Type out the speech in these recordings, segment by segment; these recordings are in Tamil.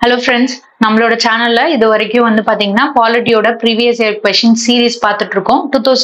Hello friends, நம்மளோட சேனல்ல இது வரைக்கும் வந்து பாத்தீங்கன்னா பாலிட்டியோட ப்ரீவியஸ் இயர் क्वेश्चन சீரிஸ் பார்த்துட்டு இருக்கோம்.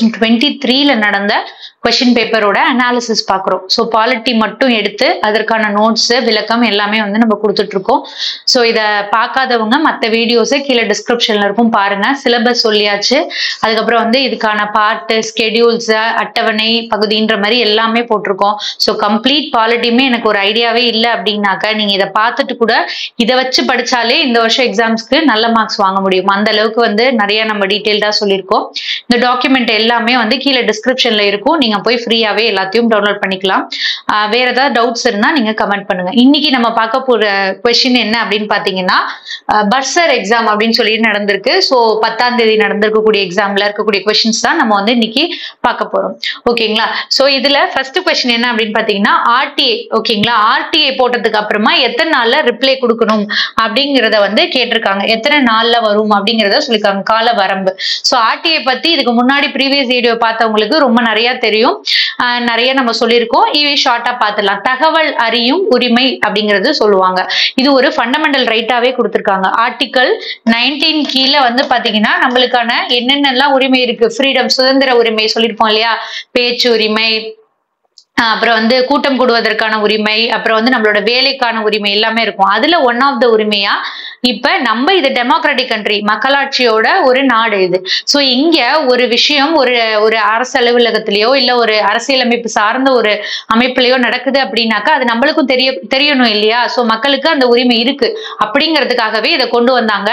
2023ல நடந்த क्वेश्चन பேப்பரோட அனாலிசிஸ் பார்க்குறோம். ஸோ பாலிட்டி மட்டும் எடுத்து அதற்கான நோட்ஸ் விளக்கம் எல்லாமே வந்து நம்ம கொடுத்துட்டு இருக்கோம். ஸோ இதை பார்க்காதவங்க மற்ற வீடியோஸை கீழே டிஸ்கிரிப்ஷன்ல இருக்கும் பாருங்க. சிலபஸ் சொல்லியாச்சு, அதுக்கப்புறம் வந்து இதுக்கான பார்ட்டு ஸ்கெடியூல்ஸ் அட்டவணை பகுதின்ற மாதிரி எல்லாமே போட்டிருக்கோம். ஸோ கம்ப்ளீட் பாலிட்டியுமே எனக்கு ஒரு ஐடியாவே இல்லை அப்படின்னாக்க நீங்க இதை பார்த்துட்டு கூட இதை வச்சு படிச்சாலே இந்த வருஷம் எக்ஸாம்ஸ்க்கு நல்ல மார்க்ஸ் வாங்க முடியும். அந்த அளவுக்கு வந்து நிறைய நம்ம டீடைல்டா சொல்லியிருக்கோம். இந்த டாக்குமெண்ட் எல்லாமே வந்து கீழே டிஸ்கிரிப்ஷன்ல இருக்கும், நீங்க போய் ஃப்ரீயாவே எல்லாத்தையும் டவுன்லோட் பண்ணிக்கலாம். வேற ஏதாவது டவுட்ஸ் இருந்தா நீங்க கமெண்ட் பண்ணுங்க. இன்னைக்கு நம்ம பார்க்க போற क्वेश्चन என்ன அப்படின்னு பாத்தீங்கன்னா பர்சர் எக்ஸாம் அப்படின்னு சொல்லி நடந்திருக்கு. ஸோ 10ஆம் தேதி நடந்திருக்கக்கூடிய எக்ஸாம்ல இருக்கக்கூடிய கொஸ்டின்ஸ் தான் நம்ம வந்து இன்னைக்கு பார்க்க போறோம். ஓகேங்களா? ஸோ இதுல ஃபர்ஸ்ட் கொஸ்டின் என்ன அப்படின்னு பாத்தீங்கன்னா ஆர்டிஐ. ஓகேங்களா? ஆர்டிஐ போட்டதுக்கு அப்புறமா எத்தனை நாள்ல ரிப்ளை கொடுக்கணும் அப்படிங்கிறத வந்து கேட்டிருக்காங்க. எத்தனை நாள்ல வரும் அப்படிங்கிறத சொல்லிருக்காங்க, கால வரம்பு. ஸோ ஆர்டிஐ பத்தி இதுக்கு முன்னாடி ப்ரீவியஸ் வீடியோ பார்த்தவங்களுக்கு ரொம்ப நிறைய தெரியும், நிறைய நம்ம சொல்லியிருக்கோம். இவை ஷார்ட்டா பார்த்துடலாம். தகவல் அறியும் உரிமை அப்படிங்கிறது சொல்லுவாங்க. இது ஒரு ஃபண்டமெண்டல் ரைட்டாவே கொடுத்திருக்காங்க. ஆர்டிகல் 19 கீழே வந்து பாத்தீங்கன்னா நம்மளுக்கான என்னென்னலாம் உரிமை இருக்கு, ஃப்ரீடம் சுதந்திர உரிமை சொல்லியிருப்போம் இல்லையா, பேச்சு உரிமை, அப்புறம் வந்து கூட்டம் கூடுவதற்கான உரிமை, அப்புறம் வந்து நம்மளோட வேலைக்கான உரிமை எல்லாமே இருக்கும். அதுல ஒன் ஆஃப் த உரிமையா இப்ப நம்ம இது டெமோக்ராட்டிக் கண்ட்ரி, மக்களாட்சியோட ஒரு நாடு இது. சோ இங்க ஒரு விஷயம் ஒரு அரசு அலுவலகத்திலயோ இல்ல ஒரு அரசியலமைப்பு சார்ந்த ஒரு அமைப்புலயோ நடக்குது அப்படின்னாக்கா அது நம்மளுக்கும் தெரியணும் இல்லையா? சோ மக்களுக்கு அந்த உரிமை இருக்கு அப்படிங்கிறதுக்காகவே இதை கொண்டு வந்தாங்க.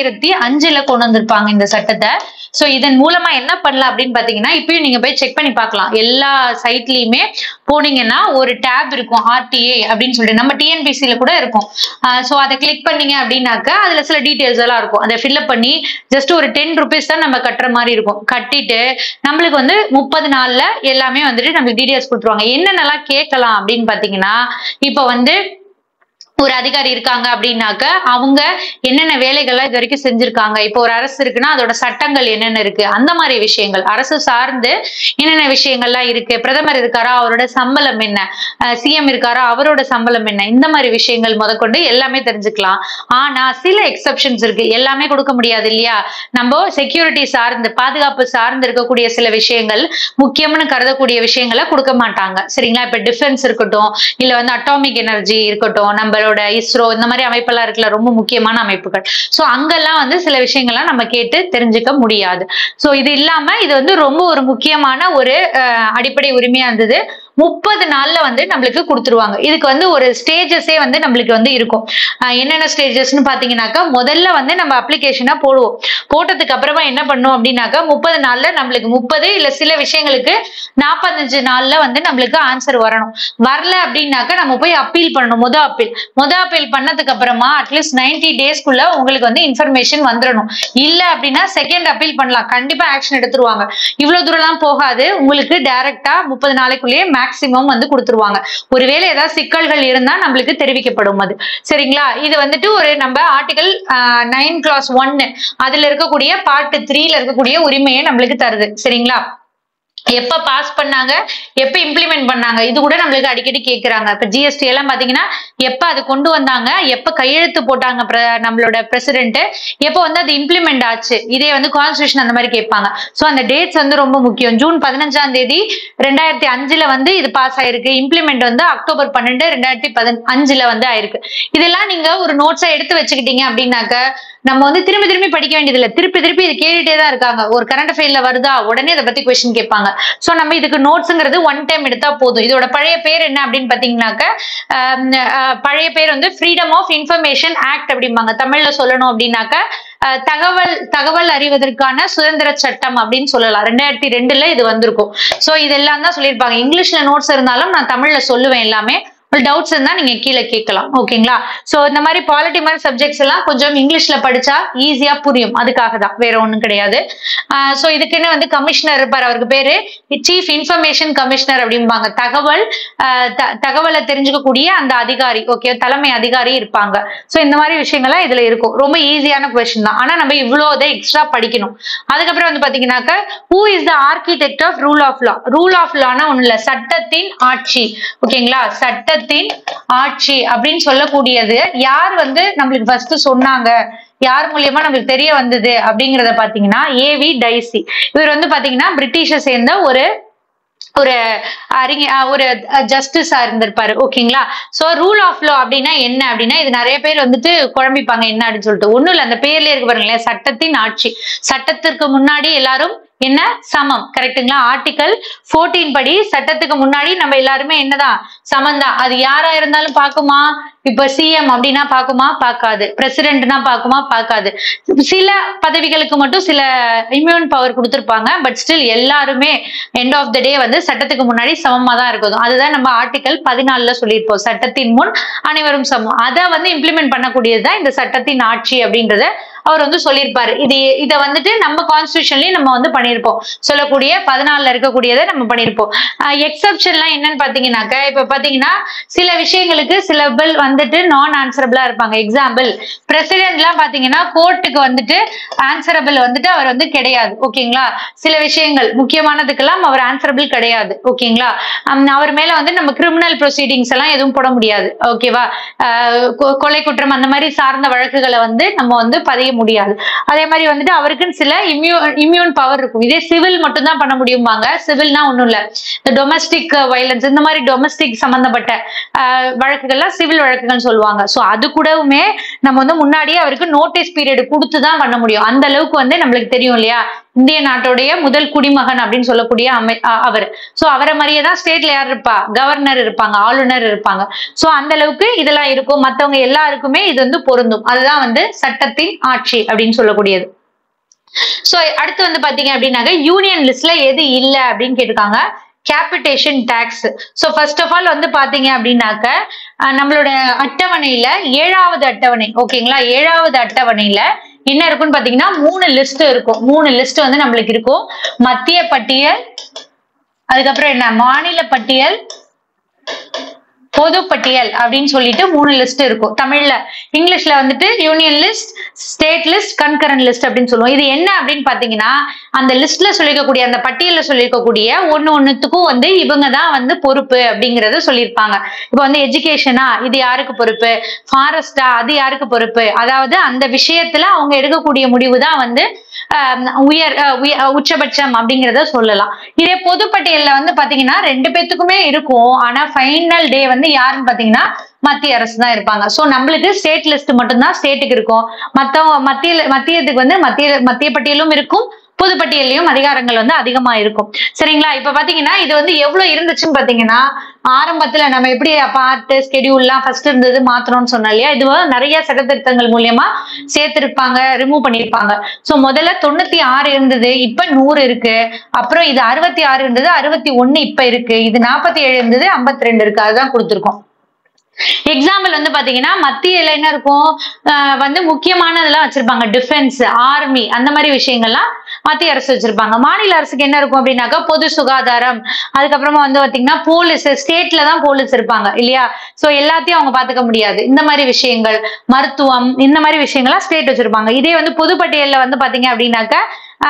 2005ல கொண்டு வந்திருப்பாங்க இந்த சட்டத்தை. சோ இதன் மூலமா என்ன பண்ணலாம் அப்படின்னு பாத்தீங்கன்னா இப்பயும் நீங்க போய் செக் பண்ணி பார்க்கலாம். எல்லா சைட்லயுமே போனீங்கன்னா ஒரு டேப் இருக்கும், ஆர்டிஏ அப்படின்னு சொல்லிட்டு. நம்ம டிஎன்பிசில கூட இருக்கும். சோ அதை கிளிக் பண்ணீங்க அப்படின்னாக்கா அதுல சில டீடைல்ஸ் எல்லாம் இருக்கும். அதை ஃபில்அப் பண்ணி ஜஸ்ட் ஒரு 10 rupees தான் நம்ம கட்டுற மாதிரி இருக்கும். கட்டிட்டு நம்மளுக்கு வந்து 30 நாள்ல எல்லாமே வந்துட்டு நம்மளுக்கு டீடைல்ஸ் கொடுத்துருவாங்க. என்னென்னலாம் கேட்கலாம் அப்படின்னு பாத்தீங்கன்னா இப்ப வந்து ஒரு அதிகாரி இருக்காங்க அப்படின்னாக்க அவங்க என்னென்ன வேலைகள்லாம் இது வரைக்கும் செஞ்சிருக்காங்க, இப்போ ஒரு அரசு இருக்குன்னா அதோட சட்டங்கள் என்னென்ன இருக்கு, அந்த மாதிரி விஷயங்கள், அரசு சார்ந்து என்னென்ன விஷயங்கள்லாம் இருக்கு, பிரதமர் இருக்காரா அவரோட சம்பளம் என்ன, சிஎம் இருக்காரா அவரோட சம்பளம் என்ன, இந்த மாதிரி விஷயங்கள் முதற்கொண்டு எல்லாமே தெரிஞ்சுக்கலாம். ஆனா சில எக்ஸப்ஷன்ஸ் இருக்கு, எல்லாமே கொடுக்க முடியாது இல்லையா? நம்ம செக்யூரிட்டி சார்ந்து பாதுகாப்பு சார்ந்து இருக்கக்கூடிய சில விஷயங்கள், முக்கியம்னு கருதக்கூடிய விஷயங்களை கொடுக்க மாட்டாங்க. சரிங்களா? இப்ப டிஃபென்ஸ் இருக்கட்டும், இல்ல வந்து அட்டாமிக் எனர்ஜி இருக்கட்டும், நம்ம இஸ்ரோ இந்த மாதிரி அமைப்பெல்லாம் இருக்குல்ல, ரொம்ப முக்கியமான அமைப்புகள். சோ அங்கெல்லாம் வந்து சில விஷயங்கள்லாம் நம்ம கேட்டு தெரிஞ்சுக்க முடியாது. சோ இது இல்லாம இது வந்து ரொம்ப ஒரு முக்கியமான ஒரு அடிப்படை உரிமையா இருந்தது. 30 நாள்ல வந்து நம்மளுக்கு கொடுத்துருவாங்க. இதுக்கு வந்து ஒரு ஸ்டேஜஸே வந்து நம்மளுக்கு வந்து இருக்கும். என்னென்ன ஸ்டேஜஸ்ன்னு பாத்தீங்கன்னாக்கா முதல்ல வந்து நம்ம அப்ளிகேஷனா போடுவோம். போட்டதுக்கு அப்புறமா என்ன பண்ணும் அப்படின்னாக்கா 30 நாள்ல நம்மளுக்கு 30 இல்ல சில விஷயங்களுக்கு 45 நாள்ல வந்து நம்மளுக்கு ஆன்சர் வரணும். வரல அப்படின்னாக்கா நம்ம போய் அப்பீல் பண்ணணும். முத அப்பீல் பண்ணதுக்கு அப்புறமா அட்லீஸ்ட் 90 டேஸ்க்குள்ள உங்களுக்கு வந்து இன்ஃபர்மேஷன் வந்துடணும். இல்ல அப்படின்னா செகண்ட் அப்பீல் பண்ணலாம், கண்டிப்பா ஆக்ஷன் எடுத்துருவாங்க. இவ்வளவு தூரம் எல்லாம் போகாது, உங்களுக்கு டைரக்டா 30 நாளைக்குள்ளேயே மேக்சிமம் வந்து கொடுத்துருவாங்க. ஒருவேளை ஏதாவது சிக்கல்கள் இருந்தா நம்மளுக்கு தெரிவிக்கப்படும் அது. சரிங்களா? இது வந்துட்டு ஒரு நம்ம ஆர்டிகல் 9(1) அதுல இருக்கக்கூடிய பார்ட் 3ல இருக்கக்கூடிய உரிமையை நம்மளுக்கு தருது. சரிங்களா? எப்ப பாஸ் பண்ணாங்க, எப்ப இம்ப்ளிமெண்ட் பண்ணாங்க, இது கூட நம்மளுக்கு அடிக்கடி கேட்கிறாங்க. இப்ப ஜிஎஸ்டி எல்லாம் பாத்தீங்கன்னா எப்ப அது கொண்டு வந்தாங்க, எப்ப கையெழுத்து போட்டாங்க நம்மளோட பிரசிடென்ட், எப்ப வந்து அது இம்ப்ளிமெண்ட் ஆச்சு, இதே வந்து கான்ஸ்டிடியூஷன் அந்த மாதிரி கேட்பாங்க. சோ அந்த டேட்ஸ் வந்து ரொம்ப முக்கியம். ஜூன் 15ஆம் தேதி 2005ல வந்து இது பாஸ் ஆயிருக்கு. இம்ப்ளிமெண்ட் வந்து அக்டோபர் 12, 2015ல வந்து ஆயிருக்கு. இதெல்லாம் நீங்க ஒரு நோட்ஸா எடுத்து வச்சுக்கிட்டீங்க அப்படின்னாக்க நம்ம வந்து திரும்பி படிக்க வேண்டியது இல்லை. திருப்பி இது கேட்டுட்டே தான் இருக்காங்க. ஒரு கரண்ட் அஃபேர்ல வருதா உடனே இதை பத்தி கொஸ்டின் கேட்பாங்க. சோ நம்ம இதுக்கு நோட்ஸ்ங்கிறது ஒன் டைம் எடுத்தா போதும். இதோட பழைய பேர் என்ன அப்படின்னு பாத்தீங்கன்னாக்க பழைய பேர் வந்து ஃப்ரீடம் ஆஃப் இன்ஃபர்மேஷன் ஆக்ட் அப்படிம்பாங்க. தமிழ்ல சொல்லணும் அப்படின்னாக்க தகவல் அறிவதற்கான சுதந்திர சட்டம் அப்படின்னு சொல்லலாம். 2002ல இது வந்திருக்கும். சோ இதெல்லாம் தான் சொல்லியிருப்பாங்க. இங்கிலீஷ்ல நோட்ஸ் இருந்தாலும் நான் தமிழ்ல சொல்லுவேன் எல்லாமே. டவுட்ஸ் இருந்தா நீங்க கீழே கேட்கலாம். ஓகேங்களா? சோ இந்த மாதிரி பாலிட்டி மாதிரி சப்ஜெக்ட்ஸ் எல்லாம் கொஞ்சம் இங்கிலீஷ்ல படிச்சா ஈஸியா புரியும். அதுக்காக தான், வேற ஒண்ணும் கிடையாது. சோ இதுக்குன்னு வந்து கமிஷனர் இருப்பார். அவருக்கு பேரு சீஃப் இன்ஃபர்மேஷன் கமிஷனர் அப்படிம்பாங்க. தகவலை தெரிஞ்சுக்கக்கூடிய அந்த அதிகாரி, ஓகே, தலைமை அதிகாரி இருப்பாங்க. சோ இந்த மாதிரி விஷயங்கள்லாம் இதுல இருக்கும். ரொம்ப ஈஸியான கொஸ்டின் தான். ஆனா நம்ம இவ்வளவு எக்ஸ்ட்ரா படிக்கணும். அதுக்கப்புறம் வந்து பாத்தீங்கன்னாக்க who is the architect of rule of law? Rule of லானா ஒண்ணு இல்ல, சட்டத்தின் ஆட்சி. ஓகேங்களா? சட்ட சட்டத்தின் ஆட்சி அப்படின்னு சொல்லக்கூடியது யார் வந்து நம்மளுக்கு ஃபர்ஸ்ட் சொன்னாங்க, யார் மூலியமா நம்மளுக்கு தெரிய வந்தது அப்படிங்கறத பாத்தீங்கன்னா ஏவி டைசி. இவர் வந்து பாத்தீங்கன்னா பிரிட்டிஷை சேர்ந்த ஒரு ஒரு ஜஸ்டிஸா இருந்திருப்பாரு. ஓகேங்களா? சோ ரூல் ஆஃப் லா அப்படின்னா என்ன அப்படின்னா, இது நிறைய பேர் வந்துட்டு குழம்பிப்பாங்க என்ன அப்படின்னு சொல்லிட்டு. ஒண்ணும் இல்ல, அந்த பேர்லயே இருக்கு பாருங்களேன், சட்டத்தின் ஆட்சி. சட்டத்திற்கு முன்னாடி எல்லாரும் என்ன சமம். கரெக்டுங்களா? ஆர்டிகல் 14 படி சட்டத்துக்கு முன்னாடி நம்ம எல்லாருமே என்னதான் சமம் தான். அது யாரா இருந்தாலும் பாக்குமா? இப்ப சிஎம் அப்படின்னா பாக்குமா? பார்க்காது. பிரசிடென்ட்னா பாக்குமா? பார்க்காது. சில பதவிகளுக்கு மட்டும் சில இம்யூன் பவர் கொடுத்திருப்பாங்க. பட் ஸ்டில் எல்லாருமே எண்ட் ஆஃப் த டே வந்து சட்டத்துக்கு முன்னாடி சமமா தான் இருக்கணும். அதுதான் நம்ம ஆர்டிகல் 14ல சொல்லியிருப்போம், சட்டத்தின் முன் அனைவரும் சமம். அதை வந்து இம்ப்ளிமெண்ட் பண்ணக்கூடியதுதான் இந்த சட்டத்தின் ஆட்சி அப்படின்றத அவர் வந்து சொல்லியிருப்பாரு. இதை வந்துட்டு நம்ம கான்ஸ்டிடியூஷன்லயும் நம்ம வந்து பண்ணியிருப்போம். சொல்லக்கூடிய 14ல இருக்கக்கூடியதை நம்ம பண்ணியிருப்போம். எக்ஸப்ஷன்லாம் என்னன்னு பாத்தீங்கன்னாக்க, இப்ப பாத்தீங்கன்னா சில விஷயங்களுக்கு சில பில் வந்துட்டு நான் ஆன்சரபிளா இருப்பாங்க. எக்ஸாம்பிள், பிரசிடென்ட் எல்லாம் பாத்தீங்கன்னா கோர்ட்டுக்கு வந்துட்டு ஆன்சரபிள் வந்துட்டு அவர் வந்து கிடையாது. ஓகேங்களா? சில விஷயங்கள் முக்கியமானதுக்கெல்லாம் அவர் ஆன்சரபிள் கிடையாது. ஓகேங்களா? அவர் மேல வந்து நம்ம கிரிமினல் ப்ரொசீடிங்ஸ் எல்லாம் எதுவும் போட முடியாது. ஓகேவா? கொலை குற்றம் அந்த மாதிரி சார்ந்த வழக்குகளை வந்து நம்ம வந்து பதிய முடியாது. அதே மாதிரி வந்துட்டு அவருக்குன்னு சில இம்யூன் பவர் இருக்கும். இதே சிவில் மட்டும் தான் பண்ண முடியுமாங்க. சிவில்னா ஒண்ணும் இல்ல, இந்த டொமஸ்டிக் வயலன்ஸ் இந்த மாதிரி டொமஸ்டிக் சம்பந்தப்பட்ட வழக்குகள்லாம் சிவில் வழக்குகள் சொல்லுவாங்க. சோ அது கூடவுமே நம்ம வந்து முன்னாடியே அவருக்கு நோட்டீஸ் பீரியட் கொடுத்துதான் பண்ண முடியும். அந்த அளவுக்கு வந்து நம்மளுக்கு தெரியும் இல்லையா, இந்திய நாட்டுடைய முதல் குடிமகன் அப்படின்னு சொல்லக்கூடிய அவர். சோ அவரை மாதிரியே தான் ஸ்டேட்ல யார் இருப்பா? கவர்னர் இருப்பாங்க, ஆளுநர் இருப்பாங்க. சோ அந்த அளவுக்கு இதெல்லாம் இருக்கும். மத்தவங்க எல்லாருக்குமே இது வந்து பொருந்தும். அதுதான் வந்து சட்டத்தின் ஆட்சி அப்படின்னு சொல்லக்கூடியது. சோ அடுத்து வந்து பாத்தீங்க அப்படின்னாக்க, யூனியன் லிஸ்ட்ல எது இல்ல அப்படின்னு கேட்டிருக்காங்க. Capitation tax. So first of all வந்து பாத்தீங்க அப்படின்னாக்க, நம்மளோட அட்டவணையில 7வது அட்டவணை, ஓகேங்களா, 7வது அட்டவணையில என்ன இருக்குன்னு பாத்தீங்கன்னா 3 லிஸ்ட் இருக்கும். 3 லிஸ்ட் வந்து நம்மளுக்கு இருக்கும். மத்திய பட்டியல், அதுக்கப்புறம் என்ன மாநில பட்டியல், பொது பட்டியல் அப்படின்னு சொல்லிட்டு 3 லிஸ்ட் இருக்கும். தமிழ்ல, இங்கிலீஷ்ல வந்துட்டு union list, state list, concurrent list அப்படின்னு சொல்லுவோம். இது என்ன அப்படின்னு பாத்தீங்கன்னா, அந்த லிஸ்ட்ல சொல்லிருக்கக்கூடிய அந்த பட்டியல்ல சொல்லிருக்கக்கூடிய ஒண்ணுத்துக்கும் வந்து இவங்க தான் வந்து பொறுப்பு அப்படிங்கறத சொல்லியிருப்பாங்க. இப்ப வந்து எஜுகேஷனா, இது யாருக்கு பொறுப்பு? ஃபாரஸ்டா, அது யாருக்கு பொறுப்பு? அதாவது அந்த விஷயத்துல அவங்க எடுக்கக்கூடிய முடிவு தான் வந்து உச்சபட்சம் அப்படிங்கறத சொல்லலாம். இதே பொதுப்பட்டியல்ல வந்து பாத்தீங்கன்னா 2 பேத்துக்குமே இருக்கும். ஆனா ஃபைனல் டே வந்து யாருன்னு பாத்தீங்கன்னா மத்திய அரசு தான் இருப்பாங்க. சோ நம்மளுக்கு ஸ்டேட் லிஸ்ட் மட்டும் தான் ஸ்டேட்டுக்கு இருக்கும். மத்தியத்துக்கு வந்து மத்திய பட்டியலும் இருக்கும், பொதுப்பட்டியலையும் அதிகாரங்கள் வந்து அதிகமா இருக்கும். சரிங்களா? இப்ப பாத்தீங்கன்னா இது வந்து எவ்வளவு இருந்துச்சுன்னு பாத்தீங்கன்னா, ஆரம்பத்துல நம்ம எப்படி பார்ட் ஸ்கெடியூல் எல்லாம் ஃபர்ஸ்ட் இருந்தது மாத்தணும்னு சொன்னோம் இல்லையா, இது நிறைய சட்ட திருத்தங்கள் மூலியமா சேர்த்திருப்பாங்க, ரிமூவ் பண்ணிருப்பாங்க. சோ முதல்ல 96 இருந்தது, இப்ப 100 இருக்கு. அப்புறம் இது 66 இருந்தது, 61 இப்ப இருக்கு. இது 47 இருந்தது, 52 இருக்கு. அதுதான் கொடுத்திருக்கோம். எக்ஸாம்பிள் வந்து பாத்தீங்கன்னா மத்தியில என்ன இருக்கும், வந்து முக்கியமானதெல்லாம் வச்சிருப்பாங்க. டிஃபென்ஸ், ஆர்மி அந்த மாதிரி விஷயங்கள்லாம் மத்திய அரசு வச்சிருப்பாங்க. மாநில அரசுக்கு என்ன இருக்கும் அப்படின்னாக்கா பொது சுகாதாரம், அதுக்கப்புறமா வந்து பாத்தீங்கன்னா போலீஸ், ஸ்டேட்ல தான் போலீஸ் இருப்பாங்க இல்லையா. சோ எல்லாத்தையும் அவங்க பாத்துக்க முடியாது. இந்த மாதிரி விஷயங்கள், மருத்துவம், இந்த மாதிரி விஷயங்கள்லாம் ஸ்டேட் வச்சிருப்பாங்க. இதே வந்து பொதுப்பட்டியல்ல வந்து பாத்தீங்க அப்படின்னாக்கா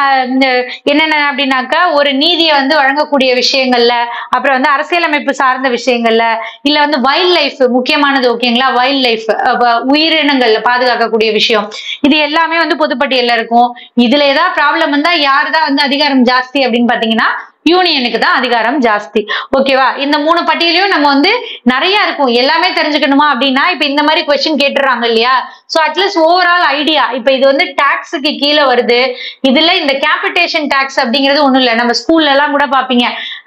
என்னென்ன அப்படின்னாக்கா, ஒரு நீதியை வந்து வழங்கக்கூடிய விஷயங்கள்ல, அப்புறம் வந்து அரசியலமைப்பு சார்ந்த விஷயங்கள்ல, இல்ல வந்து வைல்ட் லைஃப் முக்கியமானது. ஓகேங்களா? வைல்ட் லைஃப், உயிரினங்கள்ல பாதுகாக்கக்கூடிய விஷயம், இது எல்லாமே வந்து பொதுப்பட்டியல்ல இருக்கும். இதுல ஏதாவது ப்ராப்ளம் வந்தா யாருதான் வந்து அதிகாரம் ஜாஸ்தி அப்படின்னு பாத்தீங்கன்னா யூனியனுக்கு தான் அதிகாரம் ஜாஸ்தி. ஓகேவா? இந்த 3 பட்டியலையும் நம்ம வந்து நிறைய இருக்கும். எல்லாமே தெரிஞ்சுக்கணுமா அப்படின்னா, இப்ப இந்த மாதிரி கொஸ்டின் கேட்டுறாங்க இல்லையா. சோ அட்லீஸ்ட் ஓவரால் ஐடியா, இப்ப இது வந்து டாக்ஸுக்கு கீழே வருது. இதுல இந்த கேபிடேஷன் டாக்ஸ் அப்படிங்கிறது ஒண்ணும் இல்ல, நம்ம ஸ்கூல்ல எல்லாம் கூட பாப்பீங்க,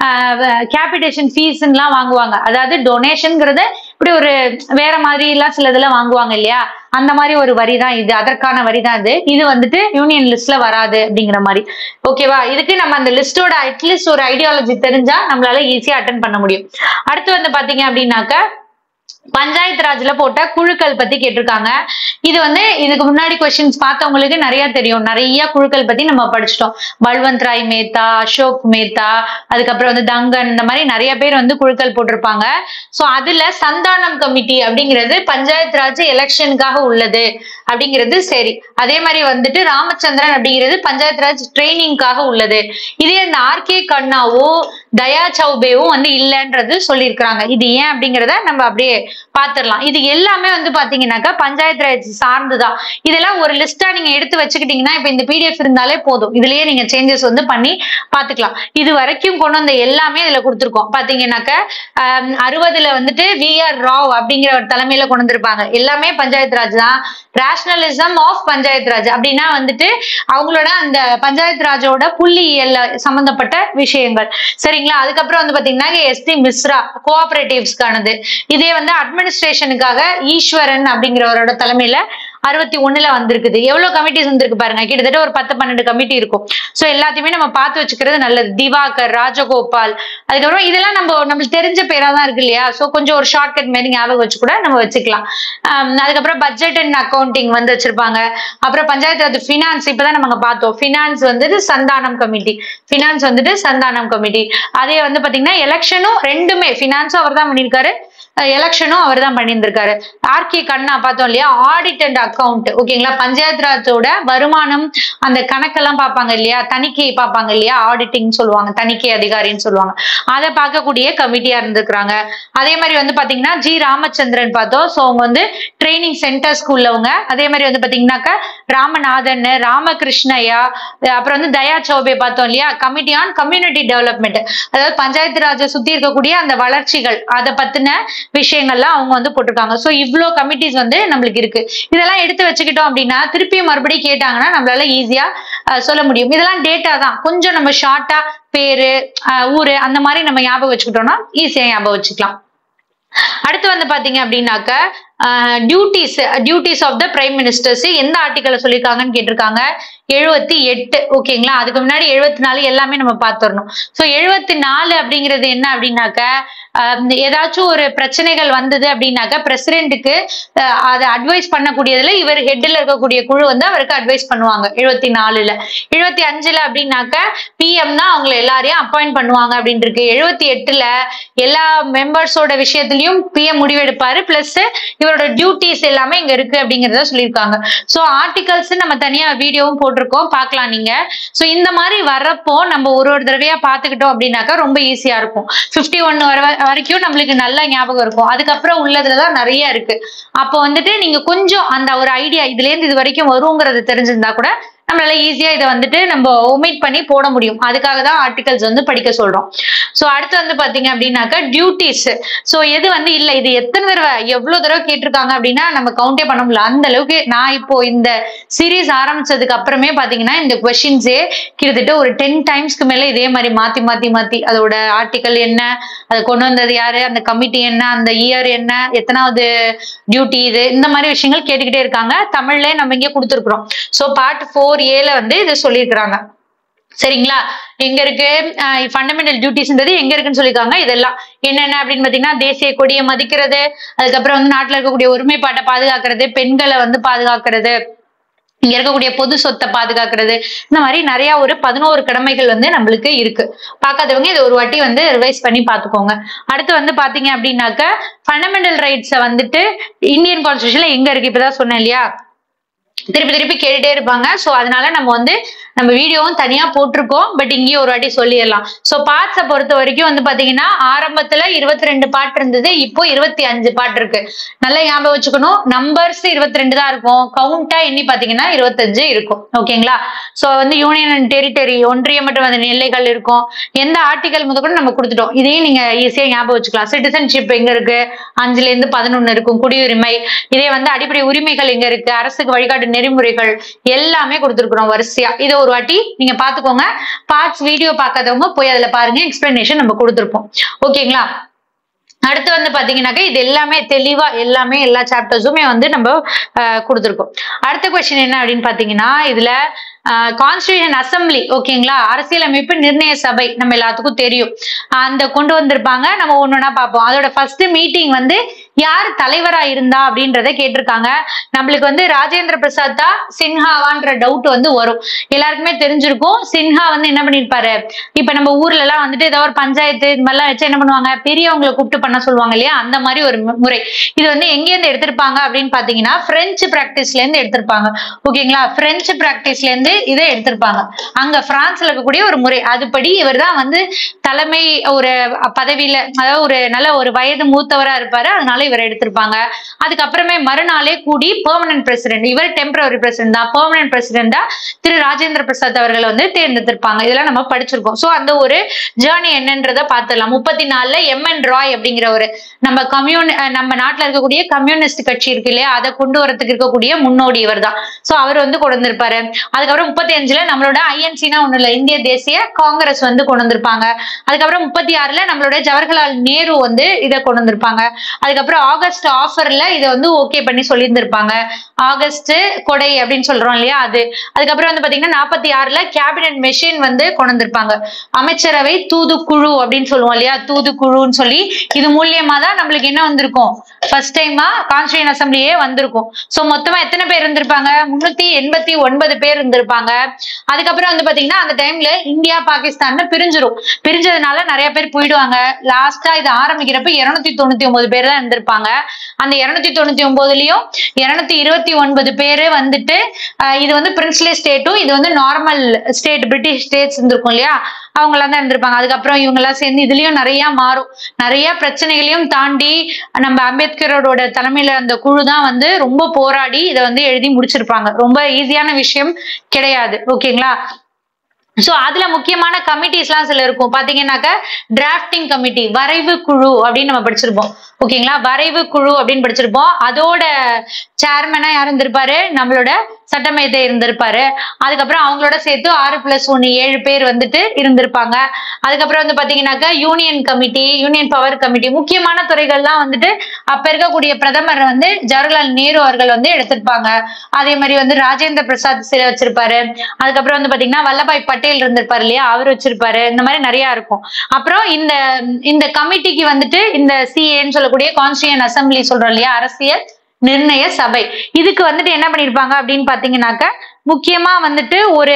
கேபிடேஷன் ஃபீஸ் எல்லாம் வாங்குவாங்க. அதாவது டொனேஷன்ங்கிறது இப்படி ஒரு வேற மாதிரி எல்லாம் சில இதெல்லாம் வாங்குவாங்க இல்லையா, அந்த மாதிரி ஒரு வரி தான் இது, அதற்கான வரி தான் இது. இது வந்துட்டு யூனியன் லிஸ்ட்ல வராது அப்படிங்கிற மாதிரி. ஓகேவா? இதுக்கு நம்ம அந்த லிஸ்டோட அட்லீஸ்ட் ஒரு ஐடியாலஜி தெரிஞ்சா நம்மளால ஈஸியா அட்டென்ட் பண்ண முடியும். அடுத்து வந்து பாத்தீங்க அப்படின்னாக்க, பஞ்சாயத்து ராஜ்ல போட்ட குழுக்கள் பத்தி கேட்டிருக்காங்க. இது வந்து இதுக்கு முன்னாடி கொஸ்டின்ஸ் பார்த்தவங்களுக்கு நிறைய தெரியும். நிறைய குழுக்கள் பத்தி நம்ம படிச்சிட்டோம். பல்வந்த் ராய் மேத்தா, அசோக் மேத்தா, அதுக்கப்புறம் வந்து தங்கன், இந்த மாதிரி நிறைய பேர் வந்து குழுக்கள் போட்டிருப்பாங்க. சோ அதுல சந்தானம் கமிட்டி அப்படிங்கிறது பஞ்சாயத்து ராஜ் எலெக்ஷனுக்காக உள்ளது அப்படிங்கிறது சரி. அதே மாதிரி வந்துட்டு ராமச்சந்திரன் அப்படிங்கிறது பஞ்சாயத்து ராஜ் ட்ரைனிங்காக உள்ளது. இதே இந்த ஆர்கே கண்ணாவோ தயா சௌபேவும் வந்து இல்லைன்றது சொல்லியிருக்கிறாங்க. இது ஏன் அப்படிங்கிறத நம்ம அப்படியே பாத்துடலாம். இது எல்லாமே வந்து பாத்தீங்கன்னாக்கா பஞ்சாயத்து ராஜ் சார்ந்துதான். இதெல்லாம் ஒரு லிஸ்டா நீங்க எடுத்து வச்சுக்கிட்டீங்கன்னா இப்ப இந்த PDF இருந்தாலே போதும். இதுலயே நீங்க சேஞ்சஸ் வந்து பண்ணி பாத்துக்கலாம். இது வரைக்கும் கொண்டு வந்த எல்லாமே இதுல கொடுத்துருக்கோம். பாத்தீங்கன்னாக்கா 60ல வந்துட்டு VR ராவ் அப்படிங்கிற ஒரு தலைமையில கொண்டு வந்திருப்பாங்க. எல்லாமே பஞ்சாயத்து ராஜ் தான். ரேஷனலிசம் ஆஃப் பஞ்சாயத்து ராஜ் அப்படின்னா வந்துட்டு அவங்களோட அந்த பஞ்சாயத்து ராஜோட புள்ளியியல் சம்பந்தப்பட்ட விஷயங்கள். சரிங்களா? அதுக்கப்புறம் வந்து பாத்தீங்கன்னா Tnpsc கோஆபரேட்டிவ்ஸ்க்கானது. இதே வந்து அட்மினிஸ்ட்ரேஷனுக்காக ஈஸ்வரன் அப்படிங்கிறவரோட தலைமையில 61ல வந்திருக்குது. எவ்வளவு கமிட்டிஸ் வந்திருக்கு பாருங்க. கிட்டத்தட்ட ஒரு 10-12 கமிட்டி இருக்கும். சோ எல்லாத்தையுமே நம்ம பார்த்து வச்சுக்கிறது நல்லது. திவாகர், ராஜகோபால், அதுக்கப்புறம் இதெல்லாம் நம்மளுக்கு தெரிஞ்ச பேரா தான் இருக்கு இல்லையா? சோ கொஞ்சம் ஒரு ஷார்ட்கட் மாதிரி ஞாபகம் வச்சு கூட நம்ம வச்சுக்கலாம். அதுக்கப்புறம் பட்ஜெட் அண்ட் அக்கௌண்டிங் வந்து வச்சிருப்பாங்க. அப்புறம் பஞ்சாயத்து ராஜ் பினான்ஸ் இப்பதான் நம்ம பார்த்தோம். பினான்ஸ் வந்துட்டு சந்தானம் கமிட்டி. அதே வந்து பாத்தீங்கன்னா எலெக்ஷனும் ரெண்டுமே பினான்ஸும் அவர் தான் பண்ணியிருக்காரு, எலெக்ஷனும் அவர் தான் பண்ணியிருந்திருக்காரு. RK கண்ணா பார்த்தோம் இல்லையா? Audit and account. ஓகேங்களா? பஞ்சாயத்து ராஜோட வருமானம் அந்த கணக்கெல்லாம் பார்ப்பாங்க இல்லையா? தணிக்கை பார்ப்பாங்க இல்லையா? ஆடிட்டிங் சொல்லுவாங்க, தணிக்கை அதிகாரின்னு சொல்லுவாங்க. அதை பார்க்கக்கூடிய கமிட்டியா இருந்திருக்கிறாங்க. அதே மாதிரி வந்து பாத்தீங்கன்னா G ராமச்சந்திரன் பார்த்தோம். சோ அவங்க வந்து ட்ரைனிங் சென்டர் ஸ்கூல்லவங்க. அதே மாதிரி வந்து பாத்தீங்கன்னாக்கா ராமநாதன், ராமகிருஷ்ணயா, அப்புறம் வந்து தயா சௌபே பார்த்தோம் இல்லையா? Committee on community development. அதாவது பஞ்சாயத்து ராஜை சுத்தி இருக்கக்கூடிய அந்த வளர்ச்சிகள் அதை பத்தின விஷயங்கள்லாம் அவங்க வந்து போட்டிருக்காங்க. சோ இவ்ளோ கமிட்டிஸ் வந்து நம்மளுக்கு இருக்கு. இதெல்லாம் எடுத்து வச்சுக்கிட்டோம் அப்படின்னா திருப்பியும் மறுபடியும் கேட்டாங்கன்னா நம்மளால ஈஸியா சொல்ல முடியும். இதெல்லாம் டேட்டா தான். கொஞ்சம் நம்ம ஷார்ட்டா பேரு, ஊரு அந்த மாதிரி நம்ம ஞாபகம் வச்சுக்கிட்டோம்னா ஈஸியா ஞாபகம் வச்சுக்கலாம். அடுத்து வந்து பாத்தீங்க அப்படின்னாக்க duties of the prime ministers எந்த ஆர்டிக்கல்ல சொல்லியிருக்காங்கன்னு கேட்டிருக்காங்க. 78. ஓகேங்களா? அதுக்கு முன்னாடி 74 எல்லாமே நம்ம பார்த்துடணும். சோ 74 அப்படிங்கிறது என்ன அப்படின்னாக்க ஏதாச்சும் ஒரு பிரச்சனைகள் வந்தது அப்படின்னாக்க பிரசிடென்ட்டுக்கு அதை அட்வைஸ் பண்ணக்கூடியதுல இவர் ஹெட்ல இருக்கக்கூடிய குழு வந்து அவருக்கு அட்வைஸ் பண்ணுவாங்க. 74ல 75ல அப்படின்னாக்க PM தான் அவங்களை எல்லாரையும் அப்பாயிண்ட் பண்ணுவாங்க அப்படின்னு இருக்கு. 78ல எல்லா மெம்பர்ஸோட விஷயத்திலயும் PM முடிவெடுப்பாரு. பிளஸ் இவரோட டியூட்டிஸ் எல்லாமே இங்க இருக்கு அப்படிங்கறத சொல்லியிருக்காங்க. சோ ஆர்டிகல்ஸ் நம்ம தனியா வீடியோவும் போட்டிருக்கோம், பார்க்கலாம் நீங்க. சோ இந்த மாதிரி வர்றப்போ நம்ம ஒரு தடவையா பாத்துக்கிட்டோம் அப்படின்னாக்கா ரொம்ப ஈஸியா இருக்கும். 51 வரைக்கும் நம்மளுக்கு நல்ல ஞாபகம் இருக்கும். அதுக்கப்புறம் உள்ளதுலதான் நிறைய இருக்கு. அப்போ வந்துட்டு நீங்க கொஞ்சம் அந்த ஒரு ஐடியா இதுல இருந்து இது வரைக்கும் வருங்கிறது தெரிஞ்சிருந்தா கூட நம்மளால ஈஸியா இதை வந்துட்டு நம்ம ஒமிட் பண்ணி போட முடியும். அதுக்காக தான் ஆர்டிகல்ஸ் வந்து படிக்க சொல்றோம். சோ அடுத்து வந்து பாத்தீங்க அப்படின்னாக்கா டியூட்டிஸ். சோ எது வந்து இல்ல இது எத்தனை தடவை எவ்வளவு தடவை கேட்டிருக்காங்க அப்படின்னா நம்ம கவுண்டே பண்ண முடியல. அந்த அளவுக்கு நான் இப்போ இந்த சீரீஸ் ஆரம்பிச்சதுக்கு அப்புறமே பாத்தீங்கன்னா இந்த கொஸ்டின்ஸே கிட்டத்தட்ட ஒரு 10 டைம்ஸ்க்கு மேல இதே மாதிரி மாத்தி அதோட ஆர்டிகல் என்ன, அதை கொண்டு வந்தது யாரு, அந்த கமிட்டி என்ன, அந்த இயர் என்ன, எத்தனாவது டியூட்டி, இது இந்த மாதிரி விஷயங்கள் கேட்டுக்கிட்டே இருக்காங்க. தமிழ்ல நம்ம இங்கே கொடுத்துருக்குறோம். சோ பார்ட் 4A வந்து இது சொல்லியிருக்கிறாங்க. சரிங்களா? எங்க இருக்கு ஃபண்டமெண்டல் டியூட்டிஸ்ன்றது எங்க இருக்குன்னு சொல்லியிருக்காங்க. இதெல்லாம் என்னென்ன அப்படின்னு பாத்தீங்கன்னா தேசிய கொடியை மதிக்கிறது, அதுக்கப்புறம் வந்து நாட்டுல இருக்கக்கூடிய ஒருமைப்பாட்டை பாதுகாக்கிறது, பெண்களை வந்து பாதுகாக்கிறது, இங்க இருக்கக்கூடிய பொது சொத்தை பாதுகாக்கிறது, இந்த மாதிரி நிறைய ஒரு 11 கடமைகள் வந்து நம்மளுக்கு இருக்கு. பார்க்காதவங்க இதை ஒரு வாட்டி வந்து ரிவைஸ் பண்ணி பாத்துக்கோங்க. அடுத்து வந்து பாத்தீங்க அப்படின்னாக்க ஃபண்டமெண்டல் ரைட்ஸை வந்துட்டு இந்தியன் கான்ஸ்டிடியூஷன்ல எங்க இருக்கு இப்பதான் சொன்னேன் இல்லையா? திருப்பி கேட்டுட்டே இருப்பாங்க. சோ அதனால நம்ம வீடியோவும் தனியா போட்டிருக்கோம். பட் இங்கேயும் ஒரு வாட்டி சொல்லிடலாம். சோ பார்ட்ஸை பொறுத்த வரைக்கும் வந்து பாத்தீங்கன்னா ஆரம்பத்துல 22 பார்ட் இருந்தது, இப்போ 25 பார்ட் இருக்கு. நல்லா ஞாபகம் வச்சுக்கணும். நம்பர்ஸ் 22 தான் இருக்கும், கவுண்டா எண்ணி பாத்தீங்கன்னா 25 இருக்கும். ஓகேங்களா? சோ வந்து யூனியன் அண்ட் டெரிட்டரி, ஒன்றியம் மற்றும் அந்த எல்லைகள் இருக்கும். எந்த ஆர்டிகல் முதல் கூட நம்ம கொடுத்துட்டோம். இதையும் நீங்க ஈஸியா ஞாபகம் வச்சுக்கலாம். சிட்டிசன்ஷிப் எங்க இருக்கு? 5ல இருந்து 11 இருக்கும். குடியுரிமை, இதே வந்து அடிப்படை உரிமைகள் எங்க இருக்கு, அரசுக்கு வழிகாட்டு நெறிமுறைகள் எல்லாமே கொடுத்துருக்கிறோம் வரிசையா. இதை ஒரு வாட்டி நீங்க பாத்துக்கோங்க. பார்ட்ஸ் வீடியோ பார்க்காதவங்க போய் அதுல பாருங்க, எக்ஸ்பிளனேஷன் நம்ம கொடுத்துருப்போம். ஓகேங்களா? அடுத்து வந்து பாத்தீங்கன்னாக்க இது எல்லாமே தெளிவா எல்லா சாப்டர்ஸுமே வந்து நம்ம கொடுத்துருக்கோம். அடுத்த கொஸ்டின் என்ன அப்படின்னு பாத்தீங்கன்னா இதுல கான்ஸ்டிடியூஷன் அசம்பிளி. ஓகேங்களா? அரசியலமைப்பு நிர்ணய சபை நம்ம எல்லாத்துக்கும் தெரியும். அந்த கொண்டு வந்திருப்பாங்க. நம்ம ஒன்னொன்னா பார்ப்போம். அதோட ஃபர்ஸ்ட் மீட்டிங் வந்து யார் தலைவரா இருந்தா அப்படின்றத கேட்டிருக்காங்க. நம்மளுக்கு வந்து ராஜேந்திர பிரசாத் தான் சின்ஹாவான்ற டவுட் வந்து வரும். எல்லாருக்குமே தெரிஞ்சிருக்கும் சின்ஹா வந்து என்ன பண்ணிருப்பாரு, இப்ப நம்ம ஊர்ல எல்லாம் வந்துட்டு ஏதாவது ஒரு பஞ்சாயத்து இது மாதிரிலாம் வச்சு என்ன பண்ணுவாங்க, பெரியவங்களை கூப்பிட்டு பண்ண சொல்லுவாங்க இல்லையா, அந்த மாதிரி ஒரு முறை. இது வந்து எங்க இருந்து எடுத்திருப்பாங்க அப்படின்னு பாத்தீங்கன்னா பிரெஞ்சு பிராக்டிஸ்ல இருந்து எடுத்திருப்பாங்க. ஓகேங்களா, பிரெஞ்சு பிராக்டிஸ்ல இருந்து இதை எடுத்திருப்பாங்க. அங்க பிரான்ஸ்ல இருக்கக்கூடிய ஒரு முறை, அதுபடி இவர் தான் வந்து தலைமை ஒரு பதவியில, அதாவது ஒரு நல்ல ஒரு வயது மூத்தவரா இருப்பாரு, அதனால இவர் எடுத்திருப்பாங்க. அதுக்கப்புறமே மறுநாளே கூடி பெர்மனன்ட் பிரசிடென்ட், இவர் டெம்பரரி பிரசிடென்ட் தான், பெர்மனன்ட் பிரசிடென்ட் தான் திரு ராஜேந்திர பிரசாத் அவர்களை வந்து தேர்ந்தெடுத்திருப்பாங்க. இதெல்லாம் நம்ம படிச்சிருக்கோம். சோ அந்த ஒரு ஜேர்னி என்னன்றத பார்த்துடலாம். 34ல எம்.என். ராய் அப்படிங்கிற ஒரு நம்ம நாட்டுல இருக்கக்கூடிய கம்யூனிஸ்ட் கட்சி இருக்கு இல்லையா, அதை கொண்டு வரதுக்கு இருக்கக்கூடிய முன்னோடி இவர் தான். சோ அவர் வந்து கொண்டு வந்திருப்பாரு. அதுக்கப்புறம் 35ல நம்மளோட ஐஎன்சினா ஒண்ணு இல்ல, இந்திய தேசிய காங்கிரஸ் வந்து கொண்டு வந்திருப்பாங்க. அதுக்கப்புறம் 36ல நம்மளோட ஜவஹர்லால் நேரு வந்து இதை கொண்டு வந்திருப்பாங்க. அதுக்கப்புறம் ஆகஸ்ட் ஆஃபர்ல இதை வந்து ஓகே பண்ணி சொல்லியிருந்திருப்பாங்க. ஆகஸ்ட் கொடை அப்படின்னு சொல்றோம் இல்லையா அது. அதுக்கப்புறம் வந்து பாத்தீங்கன்னா 46ல கேபினட் மெஷின் வந்து கொண்டு வந்திருப்பாங்க. அமைச்சரவை தூதுக்குழு அப்படின்னு சொல்லுவோம் இல்லையா, தூதுக்குழுன்னு சொல்லி, இது மூலியமா தான் நம்மளுக்கு என்ன வந்திருக்கும், ஃபர்ஸ்ட் டைமா கான்ஸ்டிடியூஷன் அசம்பிளியே வந்திருக்கும். சோ மொத்தமா எத்தனை பேர் இருந்திருப்பாங்க, 389 பேர் இருந்திருப்பாங்க. அதுக்கப்புறம் வந்து பாத்தீங்கன்னா அந்த டைம்ல இந்தியா பாகிஸ்தான் பிரிஞ்சிரும். பிரிஞ்சதுனால நிறைய பேர் போயிடுவாங்க. லாஸ்டா இது ஆரம்பிக்கிறப்ப 299 பேர் தான் இருந்திருப்பாங்க. அந்த 299லயும் 229 பேரு வந்துட்டு இது வந்து பிரின்ஸ்லி ஸ்டேட்டும், இது வந்து நார்மல் ஸ்டேட் பிரிட்டிஷ் ஸ்டேட்ஸ் இருந்திருக்கும் இல்லையா, அவங்க எல்லாம் தான் இருந்திருப்பாங்க. அதுக்கப்புறம் இவங்க எல்லாம் சேர்ந்து இதுலயும் நிறைய மாறும், நிறைய பிரச்சனைகளையும் தாண்டி நம்ம அம்பேத்கரோட தலைமையில அந்த குழு தான் வந்து ரொம்ப போராடி இதை வந்து எழுதி முடிச்சிருப்பாங்க. ரொம்ப ஈஸியான விஷயம் கிடையாது. ஓகேங்களா, சோ அதுல முக்கியமான கமிட்டிஸ் எல்லாம் சில இருக்கும். பாத்தீங்கன்னாக்க டிராப்டிங் கமிட்டி, வரைவு குழு அப்படின்னு நம்ம படிச்சிருப்போம். ஓகேங்களா, வரைவு குழு அப்படின்னு படிச்சிருப்போம். அதோட சேர்மனா யார் இருந்திருப்பாரு, நம்மளோட சட்டமேதை இருந்திருப்பாரு. அதுக்கப்புறம் அவங்களோட சேர்த்து 6+1 7 பேர் வந்துட்டு இருந்திருப்பாங்க. அதுக்கப்புறம் வந்து பாத்தீங்கன்னாக்கா union committee, union power committee, முக்கியமான துறைகள்லாம் வந்துட்டு அப்ப இருக்கக்கூடிய பிரதமர் வந்து ஜவஹர்லால் நேரு அவர்கள் வந்து எடுத்திருப்பாங்க. அதே மாதிரி வந்து ராஜேந்திர பிரசாத் சிலை வச்சிருப்பாரு. அதுக்கப்புறம் வந்து பாத்தீங்கன்னா வல்லபாய் பட்டேல் இருந்திருப்பாரு இல்லையா, அவர் வச்சிருப்பாரு. இந்த மாதிரி நிறைய இருக்கும். அப்புறம் இந்த கமிட்டிக்கு வந்துட்டு இந்த சிஏன்னு சொல்லக்கூடிய கான்ஸ்டிடியூஷன் அசம்பிளி சொல்றோம் இல்லையா, அரசியல் நிர்ணய சபை, இதுக்கு வந்துட்டு என்ன பண்ணிருப்பாங்க அப்படின்னு பாத்தீங்கன்னாக்க முக்கியமா வந்துட்டு ஒரு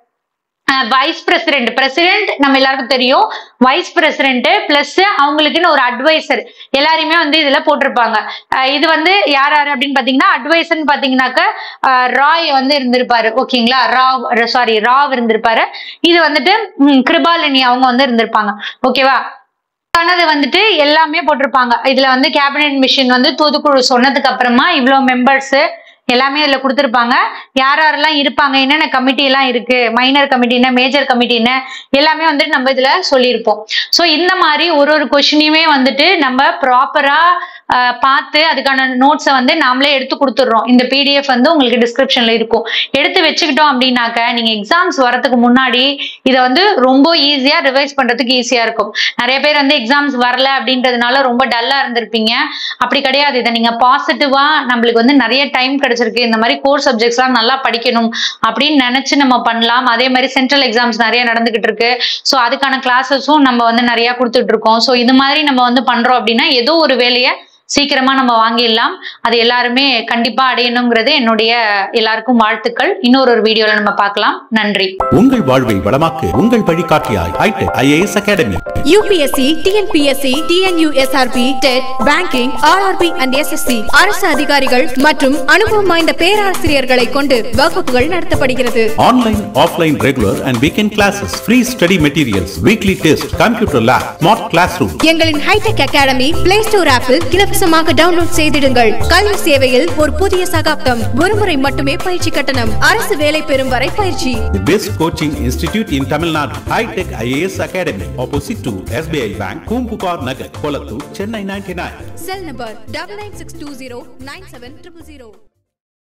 வைஸ் பிரசிடென்ட், பிரசிடென்ட் நம்ம எல்லாருக்கும் தெரியும், வைஸ் பிரசிடென்ட் பிளஸ் அவங்களுக்குன்னு ஒரு அட்வைசர் எல்லாரையுமே வந்து இதுல போட்டிருப்பாங்க. இது வந்து யார் யாரு அப்படின்னு பாத்தீங்கன்னா அட்வைசர்னு பாத்தீங்கன்னாக்க ராய் வந்து இருந்திருப்பாரு. ஓகேங்களா, ராவ் இருந்திருப்பாரு. இது வந்துட்டு கிருபாலினி அவங்க வந்து இருந்திருப்பாங்க. ஓகேவா, வந்துட்டு எல்லாமே போட்டிருப்பாங்க. இதுல வந்து கேபினெட் மிஷன் வந்து தூதுக்குழு சொன்னதுக்கு அப்புறமா இவ்வளவு மெம்பர்ஸ் எல்லாமே இதுல கொடுத்திருப்பாங்க. யார் யாரெல்லாம் இருப்பாங்க, என்னென்ன கமிட்டி எல்லாம் இருக்கு, மைனர் கமிட்டின்னு மேஜர் கமிட்டின்னு எல்லாமே வந்துட்டு நம்ம இதுல சொல்லியிருப்போம். சோ இந்த மாதிரி ஒரு ஒரு கொஸ்டினையுமே வந்துட்டு நம்ம ப்ராப்பரா பார்த்து அதுக்கான நோட்ஸை வந்து நாமளே எடுத்து கொடுத்துடுறோம். இந்த பிடிஎஃப் வந்து உங்களுக்கு டிஸ்கிரிப்ஷன்ல இருக்கும். எடுத்து வச்சுக்கிட்டோம் அப்படின்னாக்க நீங்க எக்ஸாம்ஸ் வரதுக்கு முன்னாடி இதை வந்து ரொம்ப ஈஸியா ரிவைஸ் பண்றதுக்கு ஈஸியா இருக்கும். நிறைய பேர் வந்து எக்ஸாம்ஸ் வரல அப்படின்றதுனால ரொம்ப டல்லா இருந்திருப்பீங்க. அப்படி கிடையாது. இதை நீங்க பாசிட்டிவா நம்மளுக்கு வந்து நிறைய டைம் கிடைச்சிருக்கு, இந்த மாதிரி கோர் சப்ஜெக்ட்ஸ் எல்லாம் நல்லா படிக்கணும் அப்படின்னு நினைச்சு நம்ம பண்ணலாம். அதே மாதிரி சென்ட்ரல் எக்ஸாம்ஸ் நிறைய நடந்துகிட்டு இருக்கு. சோ அதுக்கான கிளாஸஸும் நம்ம வந்து நிறைய கொடுத்துட்டு இருக்கோம். சோ இது மாதிரி நம்ம வந்து பண்றோம் அப்படின்னா ஏதோ ஒரு வேலையை சீக்கிரமா நம்ம வாங்கிடலாம். அது எல்லாருமே கண்டிப்பா அடையணுங்கிறது என்னுடைய எல்லாருக்கும் வாழ்த்துக்கள். இன்னொரு வீடியோல நம்ம பார்க்கலாம். நன்றி. உங்கள் வாழ்வை வளமாக்க உங்கள் வழிகாட்டியாய் hi tech IAS academy. UPSC, TNPSC, TNUSRB, TET, Banking, RRB and SSC அரசு அதிகாரிகள் மற்றும் அனுபவம் வாய்ந்த பேராசிரியர்களை கொண்டு வகுப்புகள் நடத்தப்படுகிறது. Online, offline, regular and weekend classes, free study materials, weekly test, computer lab, smart classroom. எங்களின் ஹைடெக் அகாடமி Play Store ஆப்பில் இலவசமாக டவுன்லோட் செய்திடுங்கள். கல்வி சேவையில் ஒரு புதிய சகாப்தம். ஒருமுறை மட்டுமே பயிற்சி கட்டணம். அரசு வேலை பெறும் வரை பயிற்சி. The best coaching institute in Tamil Nadu. Hitech IAS Academy, opposite to SBI Bank, Kumpupar Nagar, Polity, Chennai 99. Cell number 9962097000.